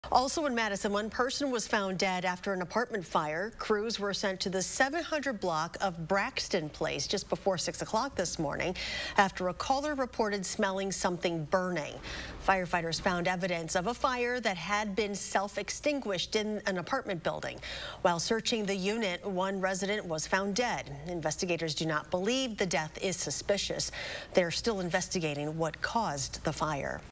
Also in Madison, one person was found dead after an apartment fire. Crews were sent to the 700 block of Braxton Place just before 6 o'clock this morning after a caller reported smelling something burning. Firefighters found evidence of a fire that had been self-extinguished in an apartment building. While searching the unit, one resident was found dead. Investigators do not believe the death is suspicious. They're still investigating what caused the fire.